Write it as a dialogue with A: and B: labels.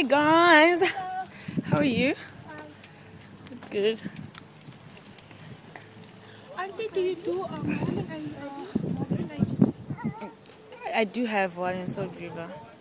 A: Hey guys, how are you? Good.
B: Auntie, do you do modeling agency?
A: I do have one in South River.